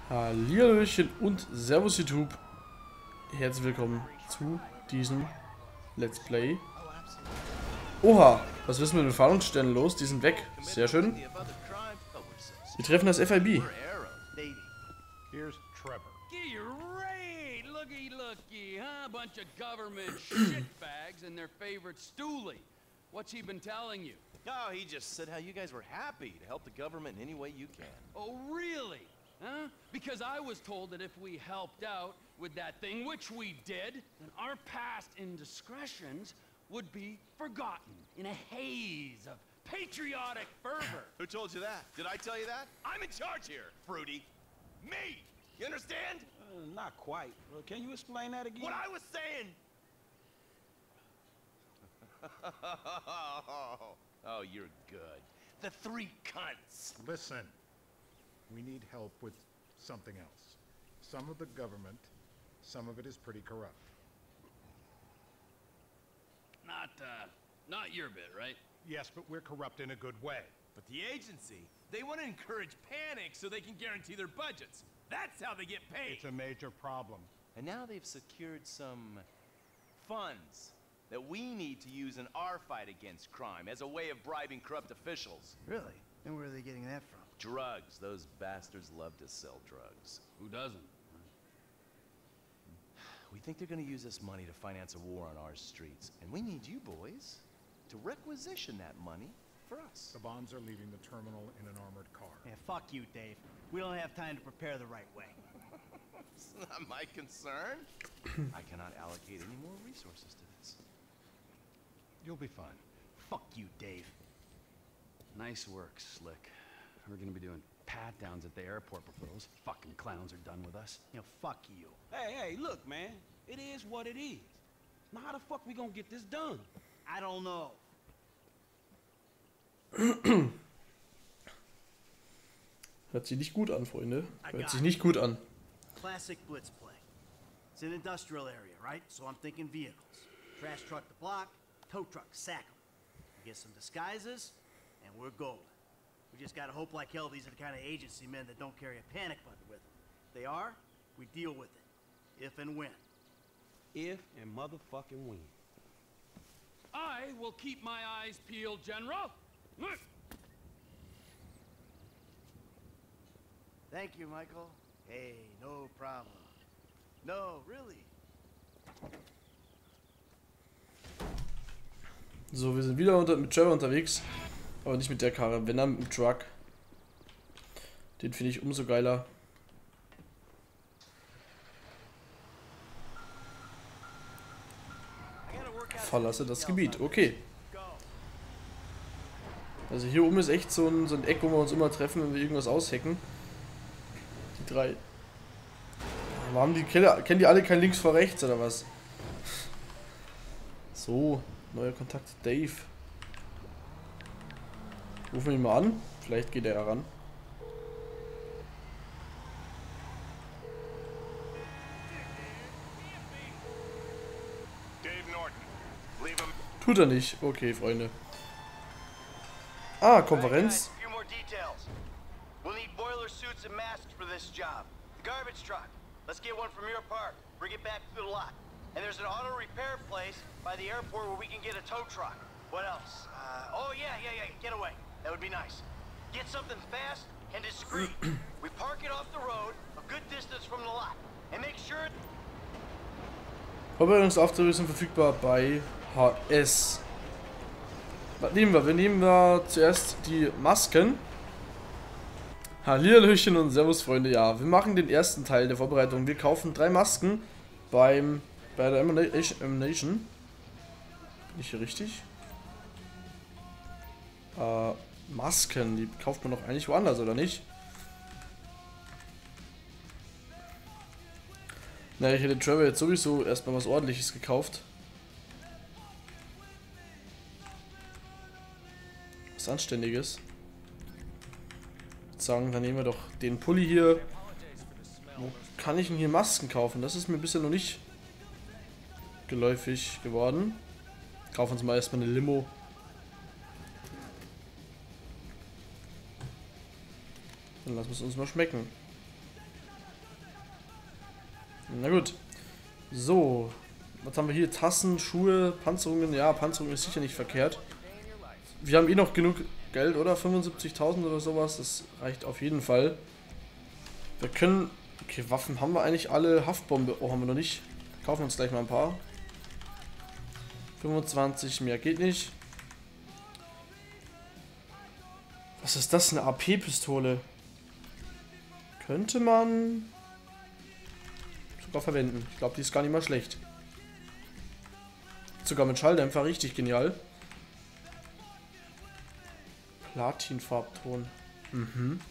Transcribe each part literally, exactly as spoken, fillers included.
Hallihallöchen und Servus YouTube. Herzlich willkommen zu diesem Let's Play. Oha, was ist mit den Fahndungsstellen los? Die sind weg. Sehr schön. Wir treffen das F I B. Here's Trevor. Great! Looky, looky, huh? Bunch of government shitbags and their favorite stoolie. What's he been telling you? Oh, he just said how you guys were happy to help the government in any way you can. Oh, really? Huh? Because I was told that if we helped out with that thing, which we did, then our past indiscretions would be forgotten in a haze of patriotic fervor. Who told you that? Did I tell you that? I'm in charge here, Fruity. Me! You understand? Uh, not quite. Well, can you explain that again? What I was saying! Oh, you're good. The three cunts. Listen, we need help with something else. Some of the government, some of it is pretty corrupt. Not, uh, not your bit, right? Yes, but we're corrupt in a good way. But the agency, they want to encourage panic so they can guarantee their budgets. That's how they get paid. It's a major problem. And now they've secured some funds that we need to use in our fight against crime as a way of bribing corrupt officials. Really? And where are they getting that from? Drugs. Those bastards love to sell drugs. Who doesn't? We think they're going to use this money to finance a war on our streets. And we need you boys to requisition that money for us. The bonds are leaving the terminal in an armored car. Yeah, fuck you, Dave. We don't have time to prepare the right way. It's not my concern. I cannot allocate any more resources to this. You'll be fine. Fuck you, Dave. Nice work, Slick. We're gonna be doing pat-downs at the airport before those fucking clowns are done with us. You know, fuck you. Hey, hey, look, man. It is what it is. Now, how the fuck we gonna get this done? I don't know. Hört sich nicht gut an, Freunde. Hört sich nicht gut an. Classic blitz play. It's an industrial area, right? So I'm thinking vehicles. Trash truck the block, tow truck, sack 'em. We get some disguises, and we're golden. We just gotta hope like hell these are the kind of agency men that don't carry a panic button with them. If they are, we deal with it. If and when. If and motherfucking when. I will keep my eyes peeled, General. Thank you, Michael. Hey, no problem. No, really. So, wir sind wieder unter, mit Trevor unterwegs. Aber nicht mit der Karre, wenn dann mit dem Truck. Den finde ich umso geiler. Verlasse das Gebiet, okay. Also hier oben ist echt so ein, so ein Eck, wo wir uns immer treffen, wenn wir irgendwas aushacken. Die drei. Warum die kennen die alle kein links vor rechts oder was? So, neuer Kontakt Dave. Rufen wir ihn mal an. Vielleicht geht er heran. Tut er nicht. Okay, Freunde. Ah, Konferenz. We'll need boiler suits and masks for this job. The garbage truck. Let's get one from your park. Bring it back to the lot. And there's an auto repair place by the airport where we can get a tow truck. What else? Uh, oh yeah, yeah, yeah. Get away. That would be nice. Get something fast and discreet. We park it off the road, a good distance from the lot, and make sure. Vorbereitungsaufträge sind verfügbar bei H S. Was nehmen wir? Wir nehmen da zuerst die Masken. Hallihallöchen und Servus, Freunde. Ja, wir machen den ersten Teil der Vorbereitung. Wir kaufen drei Masken beim bei der Ammunition. Bin ich hier richtig? Äh, Masken, die kauft man doch eigentlich woanders, oder nicht? Na, ich hätte Trevor jetzt sowieso erstmal was Ordentliches gekauft. Was Anständiges. Ich würde sagen, dann nehmen wir doch den Pulli hier. Wo kann ich denn hier Masken kaufen? Das ist mir bisher noch nicht geläufig geworden. Kaufen uns mal erstmal eine Limo. Dann lassen wir es uns mal schmecken. Na gut. So. Was haben wir hier? Tassen, Schuhe, Panzerungen. Ja, Panzerung ist sicher nicht verkehrt. Wir haben eh noch genug Geld, oder? fünfundsiebzigtausend oder sowas. Das reicht auf jeden Fall. Wir können... Okay, Waffen haben wir eigentlich alle. Haftbombe. Oh, haben wir noch nicht. Kaufen wir uns gleich mal ein paar. fünfundzwanzig, mehr geht nicht. Was ist das? Eine A P-Pistole. Könnte man sogar verwenden. Ich glaube, die ist gar nicht mal schlecht. Sogar mit Schalldämpfer, richtig genial. Platinfarbton. Mhm.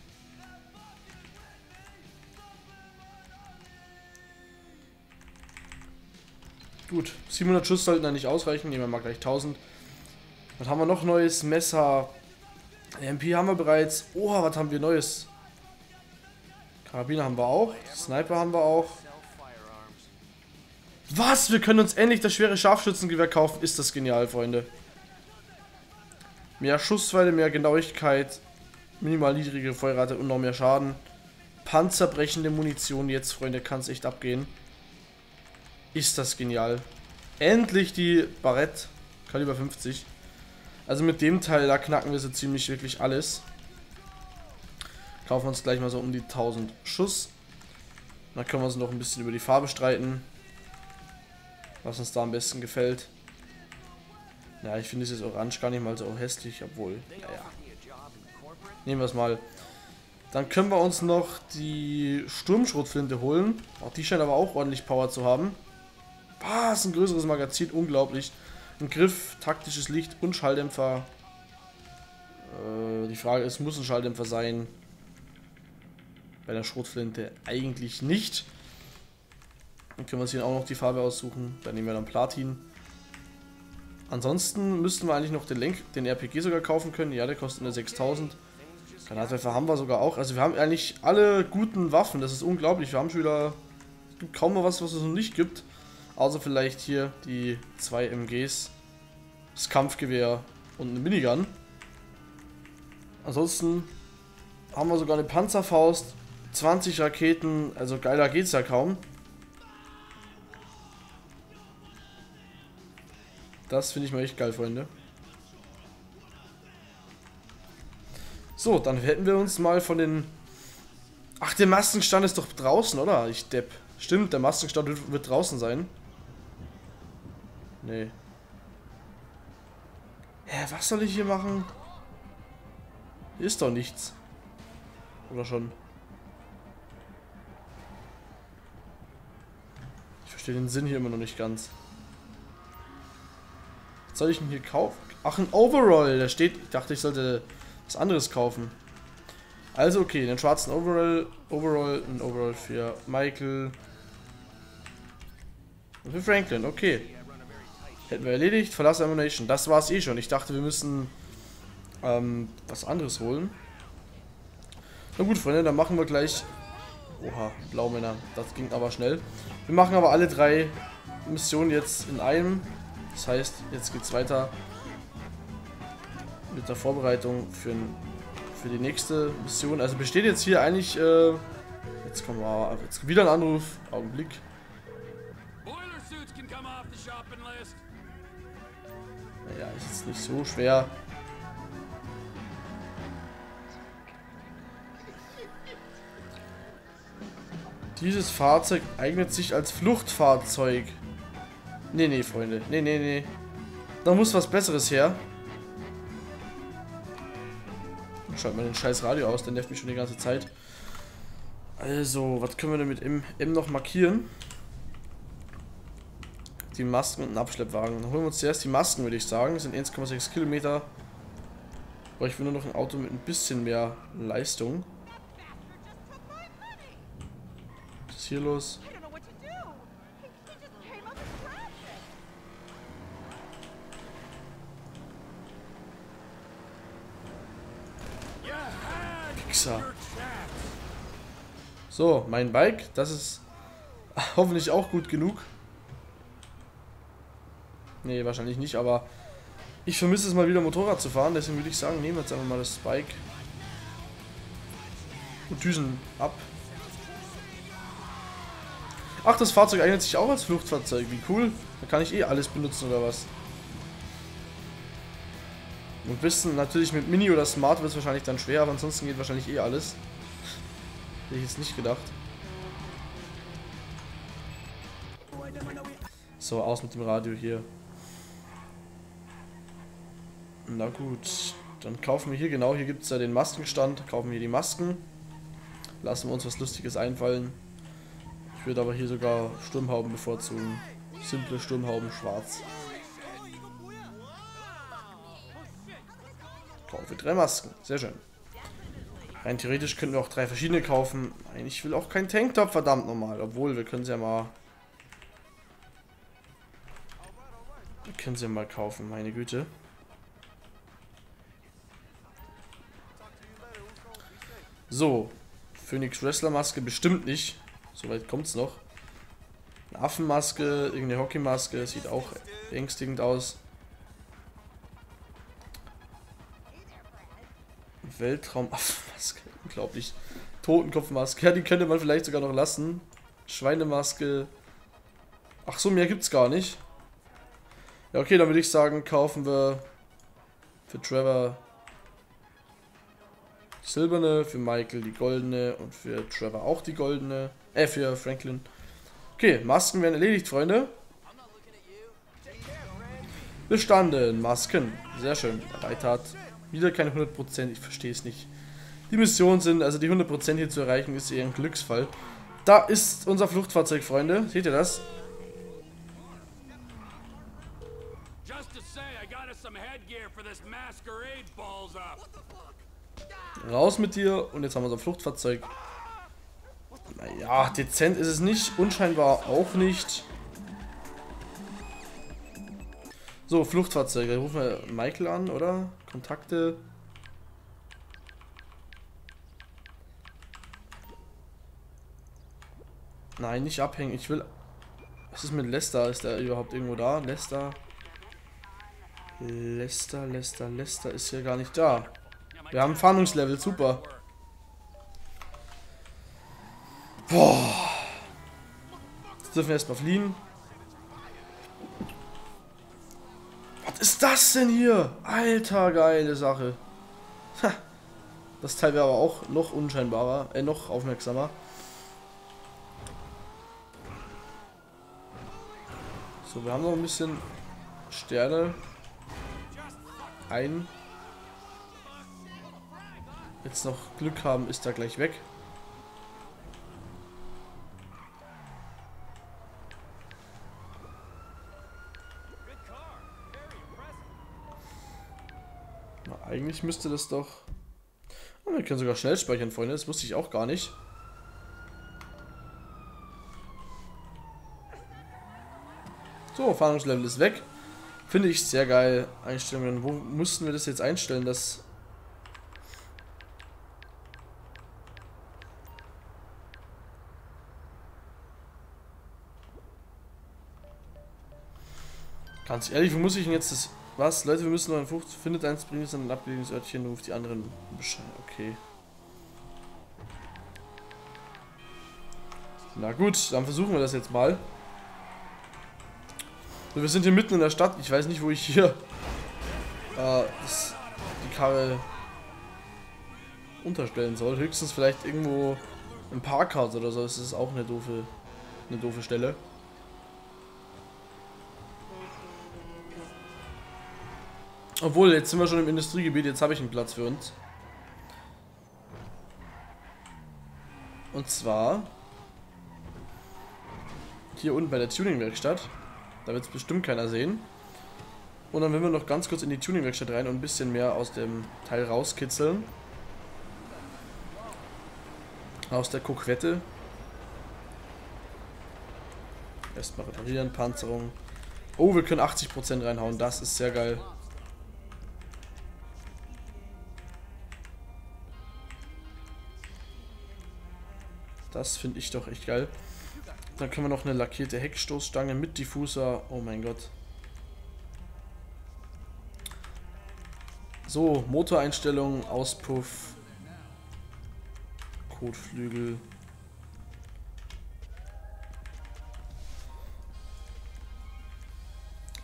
Gut, siebenhundert Schuss sollten da nicht ausreichen. Nehmen wir mal gleich tausend. Was haben wir noch Neues? Messer. M P haben wir bereits. Oha, was haben wir Neues? Karabiner haben wir auch. Sniper haben wir auch. Was? Wir können uns endlich das schwere Scharfschützengewehr kaufen. Ist das genial, Freunde. Mehr Schussweite, mehr Genauigkeit. Minimal niedrige Feuerrate und noch mehr Schaden. Panzerbrechende Munition. Jetzt, Freunde, kann es echt abgehen. Ist das genial. Endlich die Barrett. Kaliber fünfzig. Also mit dem Teil, da knacken wir so ziemlich wirklich alles. Kaufen wir uns gleich mal so um die tausend Schuss. Dann können wir uns noch ein bisschen über die Farbe streiten. Was uns da am besten gefällt. Ja, ich finde es jetzt orange gar nicht mal so hässlich, obwohl, naja. Nehmen wir es mal. Dann können wir uns noch die Sturmschrotflinte holen. Auch die scheint aber auch ordentlich Power zu haben. Was, ein größeres Magazin, unglaublich. Ein Griff, taktisches Licht und Schalldämpfer. Äh, die Frage ist, muss ein Schalldämpfer sein? Bei der Schrotflinte eigentlich nicht. Dann können wir uns hier auch noch die Farbe aussuchen. Dann nehmen wir dann Platin. Ansonsten müssten wir eigentlich noch den Lenk, den R P G sogar kaufen können. Ja, der kostet nur sechstausend. Granatwerfer haben wir sogar auch. Also wir haben eigentlich alle guten Waffen. Das ist unglaublich. Wir haben schon wieder... Es gibt kaum mal was, was es noch nicht gibt. Außer vielleicht hier die zwei M Gs. Das Kampfgewehr und eine Minigun. Ansonsten haben wir sogar eine Panzerfaust. zwanzig Raketen. Also geiler geht's ja kaum. Das finde ich mal echt geil, Freunde. So, dann hätten wir uns mal von den... Ach, der Maskenstand ist doch draußen, oder? Ich depp. Stimmt, der Maskenstand wird, wird draußen sein. Nee. Hä, was soll ich hier machen? Hier ist doch nichts. Oder schon? Ich verstehe den Sinn hier immer noch nicht ganz. Was soll ich denn hier kaufen? Ach, ein Overall. Da steht... Ich dachte, ich sollte was anderes kaufen. Also, okay. Den schwarzen Overall. Overall. Ein Overall für Michael. Und für Franklin. Okay. Hätten wir erledigt. Verlasse Ammunition. Das war es eh schon. Ich dachte, wir müssen ähm, was anderes holen. Na gut, Freunde. Dann machen wir gleich... Oha, Blaumänner. Das ging aber schnell. Wir machen aber alle drei Missionen jetzt in einem. Das heißt, jetzt geht's weiter mit der Vorbereitung für, für die nächste Mission. Also besteht jetzt hier eigentlich, äh, jetzt kommen wir, jetzt wieder ein Anruf, Augenblick. Naja, ist jetzt nicht so schwer. Dieses Fahrzeug eignet sich als Fluchtfahrzeug. Nee, nee, Freunde. Nee, nee, nee. Da muss was Besseres her. Schaut mal den scheiß Radio aus, der nervt mich schon die ganze Zeit. Also, was können wir denn mit M, M noch markieren? Die Masken und einen Abschleppwagen. Dann holen wir uns zuerst die Masken, würde ich sagen. Das sind eins Komma sechs Kilometer. Aber ich will nur noch ein Auto mit ein bisschen mehr Leistung. Was ist hier los? So, mein Bike, das ist hoffentlich auch gut genug. Nee, wahrscheinlich nicht, aber ich vermisse es mal wieder Motorrad zu fahren, deswegen würde ich sagen, nehmen wir jetzt einfach mal das Bike und düsen ab. Ach, das Fahrzeug eignet sich auch als Fluchtfahrzeug. Wie cool. Da kann ich eh alles benutzen oder was? Und wissen, natürlich mit Mini oder Smart wird es wahrscheinlich dann schwer, aber ansonsten geht wahrscheinlich eh alles. Hätte ich jetzt nicht gedacht. So, aus mit dem Radio hier. Na gut, dann kaufen wir hier, genau, hier gibt es ja den Maskenstand. Kaufen wir die Masken. Lassen wir uns was Lustiges einfallen. Ich würde aber hier sogar Sturmhauben bevorzugen. Simple Sturmhauben, schwarz. Kaufe drei Masken, sehr schön. Rein theoretisch könnten wir auch drei verschiedene kaufen. Nein, ich will auch keinen Tanktop, verdammt nochmal. Obwohl, wir können sie ja mal... Wir können sie ja mal kaufen, meine Güte. So. Phoenix Wrestler Maske bestimmt nicht. Soweit kommt es noch. Eine Affenmaske, irgendeine Hockeymaske. Sieht auch ängstigend aus. Weltraumaffenmaske. Unglaublich. Totenkopfmaske. Ja, die könnte man vielleicht sogar noch lassen. Schweinemaske. Ach so, mehr gibt's gar nicht. Ja, okay, dann würde ich sagen, kaufen wir für Trevor die silberne, für Michael die goldene und für Trevor auch die goldene. Äh, für Franklin. Okay, Masken werden erledigt, Freunde. Bestanden. Masken. Sehr schön. Reiter hat wieder keine hundert Prozent. Ich verstehe es nicht. Die Missionen sind, also die hundert Prozent hier zu erreichen, ist eher ein Glücksfall. Da ist unser Fluchtfahrzeug, Freunde. Seht ihr das? Raus mit dir. Und jetzt haben wir unser Fluchtfahrzeug. Naja, dezent ist es nicht. Unscheinbar auch nicht. So, Fluchtfahrzeuge. Rufen wir Michael an, oder? Kontakte. Nein, nicht abhängen. Ich will... Was ist mit Lester? Ist der überhaupt irgendwo da? Lester. Lester, Lester, Lester ist ja gar nicht da. Wir haben Fahndungslevel, super. Boah. Jetzt dürfen wir erstmal fliehen. Was ist das denn hier? Alter, geile Sache. Ha. Das Teil wäre aber auch noch unscheinbarer, äh, noch aufmerksamer. So, wir haben noch ein bisschen Sterne. Ein. Jetzt noch Glück haben, ist er gleich weg. Na, eigentlich müsste das doch... Oh, wir können sogar schnell speichern, Freunde. Das wusste ich auch gar nicht. So, Fahndungslevel ist weg. Finde ich sehr geil. Einstellungen. Wo mussten wir das jetzt einstellen, dass... Ganz ehrlich, wo muss ich denn jetzt das... Was? Leute, wir müssen noch einen Frucht... Findet eins, bringt es an ein Ablegungsörtchen und ruft die anderen Bescheid. Okay. Na gut, dann versuchen wir das jetzt mal. So, wir sind hier mitten in der Stadt. Ich weiß nicht, wo ich hier... Äh, das, die Karre... unterstellen soll. Höchstens vielleicht irgendwo im Parkhaus oder so. Das ist auch eine doofe... Eine doofe Stelle. Obwohl, jetzt sind wir schon im Industriegebiet, jetzt habe ich einen Platz für uns. Und zwar hier unten bei der Tuning-Werkstatt. Da wird es bestimmt keiner sehen. Und dann werden wir noch ganz kurz in die Tuning-Werkstatt rein und ein bisschen mehr aus dem Teil rauskitzeln. Aus der Kokwette. Erstmal reparieren, Panzerung. Oh, wir können achtzig Prozent reinhauen, das ist sehr geil. Das finde ich doch echt geil. Dann können wir noch eine lackierte Heckstoßstange mit Diffuser. Oh mein Gott. So, Motoreinstellungen, Auspuff. Kotflügel.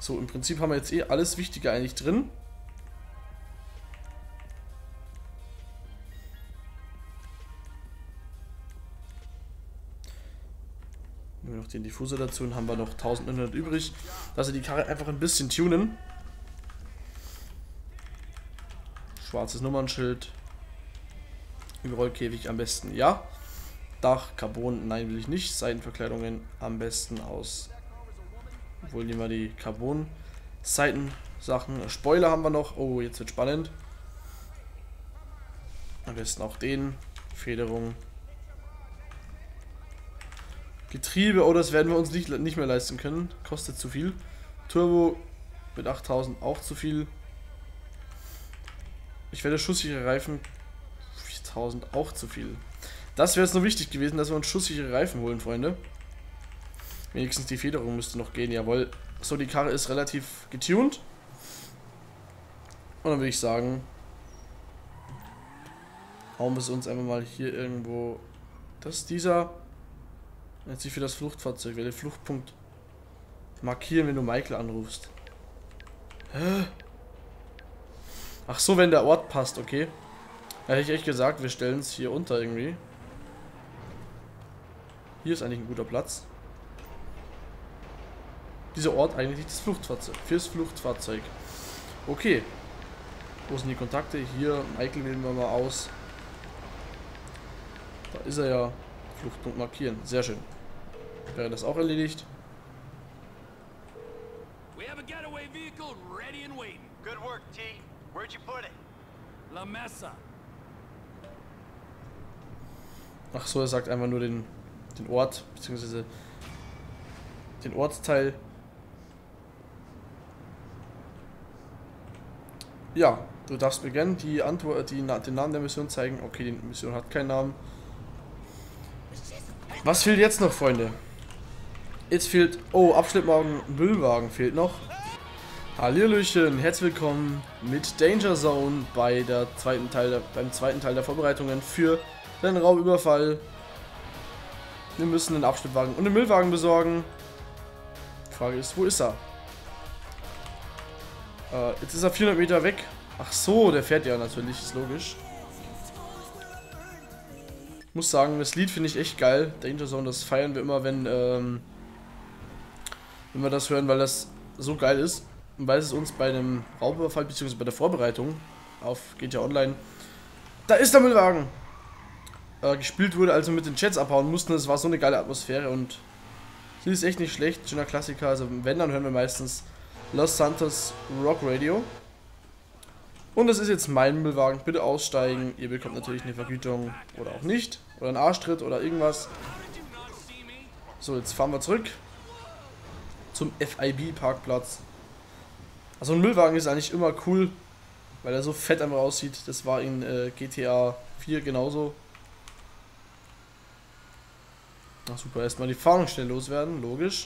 So, im Prinzip haben wir jetzt eh alles Wichtige eigentlich drin. Nehmen wir noch den Diffuser dazu und haben wir noch eintausendneunhundert übrig. Dass wir die Karre einfach ein bisschen tunen. Schwarzes Nummernschild. Überrollkäfig am besten, ja. Dach, Carbon, nein, will ich nicht. Seitenverkleidungen am besten aus. Obwohl, nehmen wir die Carbon-Seitensachen. Spoiler haben wir noch. Oh, jetzt wird spannend. Am besten auch den. Federung. Getriebe, oh, das werden wir uns nicht, nicht mehr leisten können. Kostet zu viel. Turbo mit achttausend auch zu viel. Ich werde schusssichere Reifen. viertausend auch zu viel. Das wäre jetzt nur wichtig gewesen, dass wir uns schusssichere Reifen holen, Freunde. Wenigstens die Federung müsste noch gehen, jawohl. So, die Karre ist relativ getuned. Und dann würde ich sagen, hauen wir es uns einfach mal hier irgendwo. Das ist dieser. Jetzt sich für das Fluchtfahrzeug. Werde Fluchtpunkt markieren, wenn du Michael anrufst. Hä? Ach so, wenn der Ort passt, okay. Da hätte ich echt gesagt, wir stellen es hier unter irgendwie. Hier ist eigentlich ein guter Platz. Dieser Ort eigentlich das Fluchtfahrzeug. Fürs Fluchtfahrzeug. Okay. Wo sind die Kontakte? Hier, Michael wählen wir mal aus. Da ist er ja. Fluchtpunkt markieren. Sehr schön. Wäre das auch erledigt. We have a getaway vehicle ready and waiting. Good work, T. Where'd you put it? La Mesa. Ach so, er sagt einfach nur den, den Ort, beziehungsweise den Ortsteil. Ja, du darfst mir gerne die Antwort, die, den Namen der Mission zeigen. Okay, die Mission hat keinen Namen. Was fehlt jetzt noch, Freunde? Jetzt fehlt... Oh, Abschleppwagen, Müllwagen fehlt noch. Hallöchen, herzlich willkommen mit Danger Zone bei der zweiten Teil der, beim zweiten Teil der Vorbereitungen für den Raubüberfall. Wir müssen einen Abschleppwagen und einen Müllwagen besorgen. Die Frage ist, wo ist er? Äh, jetzt ist er vierhundert Meter weg. Ach so, der fährt ja natürlich, ist logisch. Ich muss sagen, das Lied finde ich echt geil. Danger Zone, das feiern wir immer, wenn, ähm, wenn wir das hören, weil das so geil ist. Und weil es uns bei einem Raubüberfall, beziehungsweise bei der Vorbereitung auf G T A Online, da ist der Müllwagen, äh, gespielt wurde, also mit den Chats abhauen mussten. Das war so eine geile Atmosphäre und sie ist echt nicht schlecht. Schöner Klassiker. Also wenn, dann hören wir meistens Los Santos Rock Radio. Und das ist jetzt mein Müllwagen. Bitte aussteigen. Ihr bekommt natürlich eine Vergütung oder auch nicht. Oder einen Arschtritt oder irgendwas. So, jetzt fahren wir zurück zum F I B-Parkplatz. Also ein Müllwagen ist eigentlich immer cool, weil er so fett einfach aussieht. Das war in äh, G T A vier genauso. Ach super, erstmal die Fahndung schnell loswerden, logisch.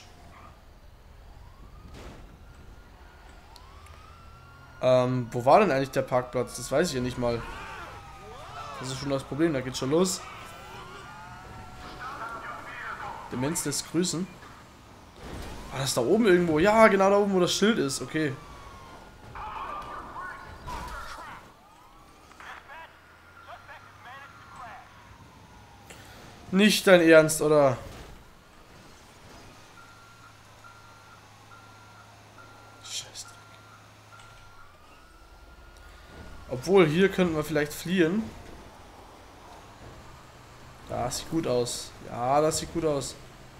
Ähm, wo war denn eigentlich der Parkplatz? Das weiß ich ja nicht mal. Das ist schon das Problem, da geht's schon los. Demenz des Grüßen. Ah, das ist da oben irgendwo. Ja, genau da oben, wo das Schild ist. Okay. Nicht dein Ernst, oder? Scheißdreck. Obwohl, hier könnten wir vielleicht fliehen. Das sieht gut aus. Ja, das sieht gut aus.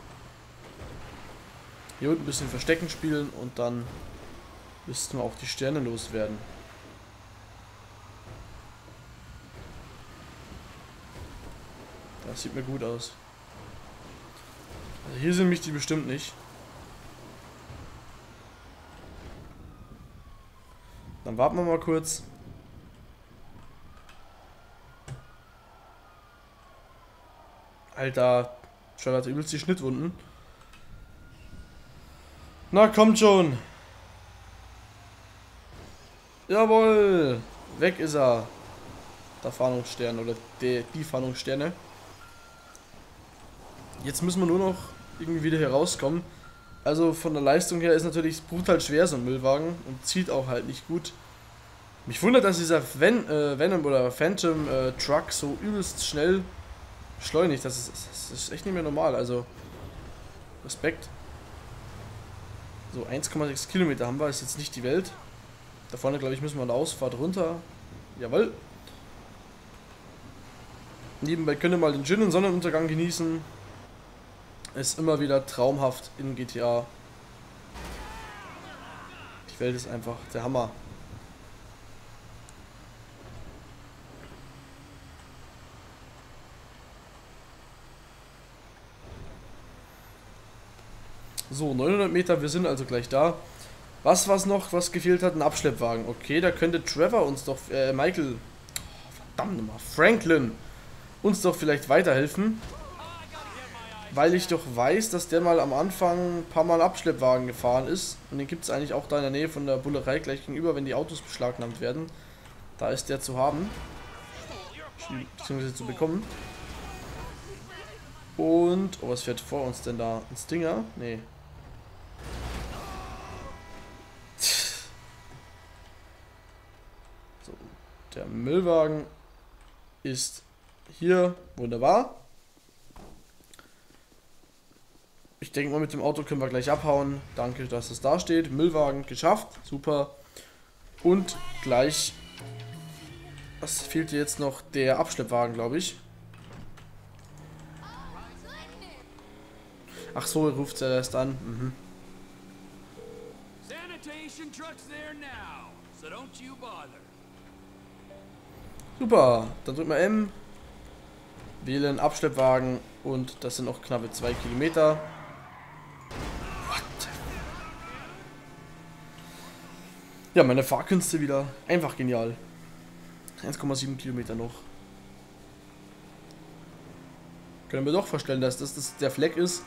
Hier unten ein bisschen Verstecken spielen und dann müssten wir auch die Sterne loswerden. Das sieht mir gut aus. Also hier sind mich die bestimmt nicht. Dann warten wir mal kurz. Alter, Charlotte übelst die Schnittwunden. Na, kommt schon. Jawohl. Weg ist er. Der Fahndungsstern oder die, die Fahndungssterne. Jetzt müssen wir nur noch irgendwie wieder hier rauskommen. Also von der Leistung her ist natürlich brutal schwer so ein Müllwagen und zieht auch halt nicht gut. Mich wundert, dass dieser Ven äh, Venom oder Phantom äh, Truck so übelst schnell beschleunigt. Das ist, das ist echt nicht mehr normal. Also Respekt. So eins Komma sechs Kilometer haben wir, ist jetzt nicht die Welt. Da vorne, glaube ich, müssen wir an der Ausfahrt runter. Jawohl. Nebenbei könnt ihr mal den schönen Sonnenuntergang genießen. Ist immer wieder traumhaft in G T A. Die Welt ist einfach der Hammer. So, neunhundert Meter, wir sind also gleich da. Was was noch, was gefehlt hat? Ein Abschleppwagen. Okay, da könnte Trevor uns doch, äh, Michael, oh, verdammt nochmal, Franklin, uns doch vielleicht weiterhelfen. Weil ich doch weiß, dass der mal am Anfang ein paar Mal Abschleppwagen gefahren ist. Und den gibt es eigentlich auch da in der Nähe von der Bullerei gleich gegenüber, wenn die Autos beschlagnahmt werden. Da ist der zu haben. Beziehungsweise zu bekommen. Und, oh, was fährt vor uns denn da? Ein Stinger? Nee. So, der Müllwagen ist hier. Wunderbar. Ich denke mal, mit dem Auto können wir gleich abhauen. Danke, dass es da steht. Müllwagen geschafft. Super. Und gleich... Was fehlt dir jetzt noch? Der Abschleppwagen, glaube ich. Ach so, er ruft er erst an. Mhm. Super. Dann drücken wir M. Wählen Abschleppwagen. Und das sind noch knappe zwei Kilometer. Ja, meine Fahrkünste wieder. Einfach genial. eins Komma sieben Kilometer noch. Können wir doch vorstellen, dass das, das der Fleck ist,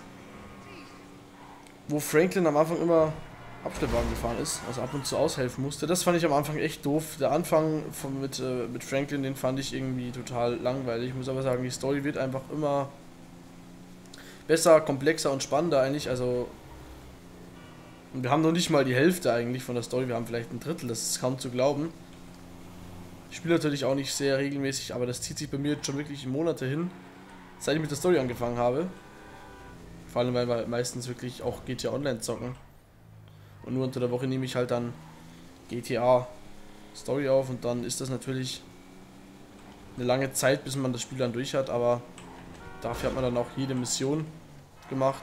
wo Franklin am Anfang immer Abschleppwagen gefahren ist, also ab und zu aushelfen musste. Das fand ich am Anfang echt doof. Der Anfang von, mit, äh, mit Franklin, den fand ich irgendwie total langweilig. Ich muss aber sagen, die Story wird einfach immer besser, komplexer und spannender eigentlich. Also wir haben noch nicht mal die Hälfte eigentlich von der Story. Wir haben vielleicht ein Drittel, das ist kaum zu glauben. Ich spiele natürlich auch nicht sehr regelmäßig, aber das zieht sich bei mir jetzt schon wirklich Monate hin, seit ich mit der Story angefangen habe. Vor allem, weil wir meistens wirklich auch G T A Online zocken. Und nur unter der Woche nehme ich halt dann G T A Story auf und dann ist das natürlich eine lange Zeit, bis man das Spiel dann durch hat, aber dafür hat man dann auch jede Mission gemacht.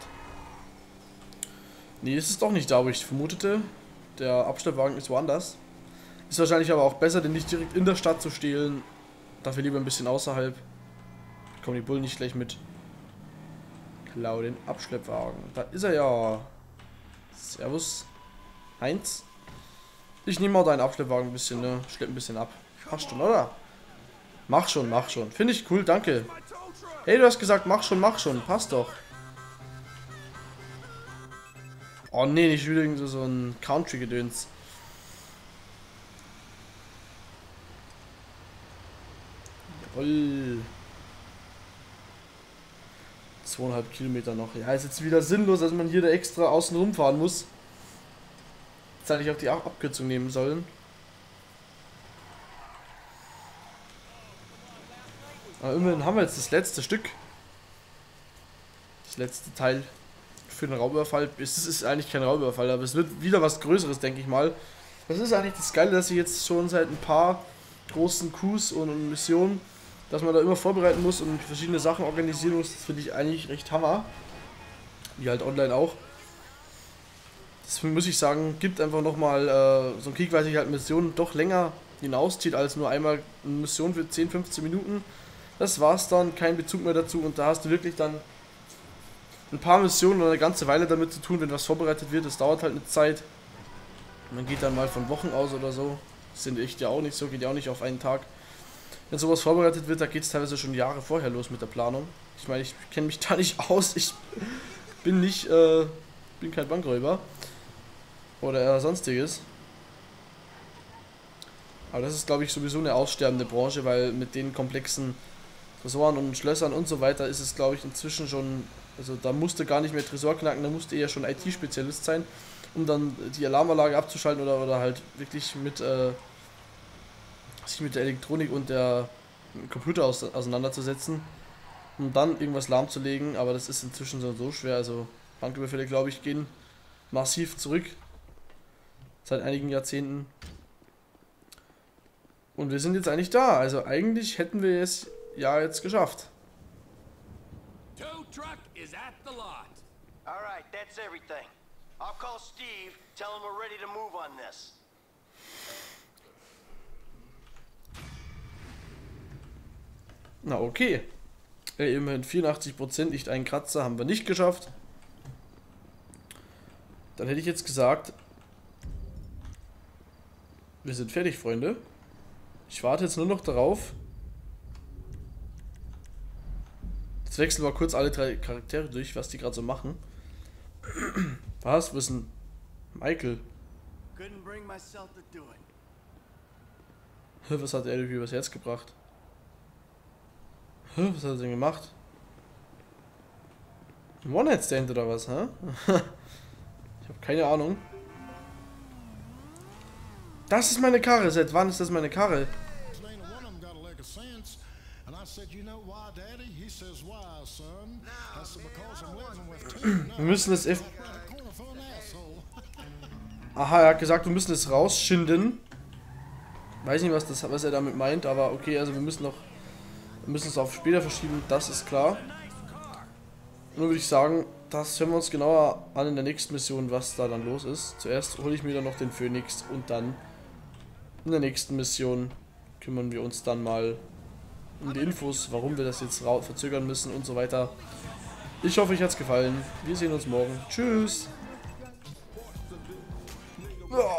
Nee, es ist doch nicht da, wo ich vermutete. Der Abschleppwagen ist woanders. Ist wahrscheinlich aber auch besser, den nicht direkt in der Stadt zu stehlen. Dafür lieber ein bisschen außerhalb. Kommen die Bullen nicht gleich mit. Klau den Abschleppwagen. Da ist er ja. Servus. Heinz. Ich nehme mal deinen Abschleppwagen ein bisschen, ne? Schlepp ein bisschen ab. Passt schon, oder? Mach schon, mach schon. Finde ich cool, danke. Hey, du hast gesagt, mach schon, mach schon. Passt doch. Oh nee, nicht wieder irgendwie so ein Country-Gedöns. Jawoll. Zweieinhalb Kilometer noch. Ja, ist jetzt wieder sinnlos, dass man hier da extra außen rumfahren muss. Jetzt hätte ich auch die Abkürzung nehmen sollen. Aber immerhin haben wir jetzt das letzte Stück. Das letzte Teil für den Raubüberfall. Es ist eigentlich kein Raubüberfall, aber es wird wieder was Größeres, denke ich mal. Das ist eigentlich das Geile, dass ich jetzt schon seit ein paar großen Coups und Missionen, dass man da immer vorbereiten muss und verschiedene Sachen organisieren muss. Das finde ich eigentlich recht Hammer. Wie halt online auch. Deswegen muss ich sagen, gibt einfach nochmal äh, so ein Krieg, weil sich halt Missionen doch länger hinauszieht als nur einmal eine Mission für zehn, fünfzehn Minuten. Das war's dann, kein Bezug mehr dazu und da hast du wirklich dann ein paar Missionen oder eine ganze Weile damit zu tun, wenn was vorbereitet wird. Das dauert halt eine Zeit. Man geht dann mal von Wochen aus oder so. Das sind echt ja auch nicht so, geht ja auch nicht auf einen Tag. Wenn sowas vorbereitet wird, da geht es teilweise schon Jahre vorher los mit der Planung. Ich meine, ich kenne mich da nicht aus. Ich bin nicht, äh, bin kein Bankräuber. Oder sonstiges. Aber das ist, glaube ich, sowieso eine aussterbende Branche, weil mit den komplexen Tresoren und Schlössern und so weiter ist es, glaube ich, inzwischen schon Also da musste gar nicht mehr Tresor knacken, da musste eher schon I T-Spezialist sein, um dann die Alarmanlage abzuschalten oder, oder halt wirklich mit äh, sich mit der Elektronik und der Computer aus, auseinanderzusetzen, um dann irgendwas lahmzulegen. Aber das ist inzwischen so, so schwer. Also Banküberfälle, glaube ich, gehen massiv zurück seit einigen Jahrzehnten. Und wir sind jetzt eigentlich da. Also eigentlich hätten wir es ja jetzt geschafft. Tow truck is at the lot. All right, that's everything. I'll call Steve, tell him we're ready to move on this. Na okay. Ey, immerhin vierundachtzig Prozent, nicht ein Kratzer, haben wir nicht geschafft. Dann hätte ich jetzt gesagt, wir sind fertig, Freunde. Ich warte jetzt nur noch darauf. Jetzt wechseln wir kurz alle drei Charaktere durch, was die gerade so machen. Was? Wo ist denn Michael? Couldn't bring myself to do it. Was hat er irgendwie übers Herz gebracht? Was hat er denn gemacht? Ein One-Night-Stand oder was, hä? Ich habe keine Ahnung. Das ist meine Karre. Seit wann ist das meine Karre? Wir müssen es... F Aha, er hat gesagt, wir müssen es rausschinden. Weiß nicht, was, das, was er damit meint, aber okay, also wir müssen noch... Wir müssen es auf später verschieben, das ist klar. Und dann würde ich sagen, das hören wir uns genauer an in der nächsten Mission, was da dann los ist. Zuerst hole ich mir dann noch den Phönix und dann in der nächsten Mission kümmern wir uns dann mal um die Infos, warum wir das jetzt verzögern müssen und so weiter. Ich hoffe, euch hat es gefallen. Wir sehen uns morgen. Tschüss. Oh.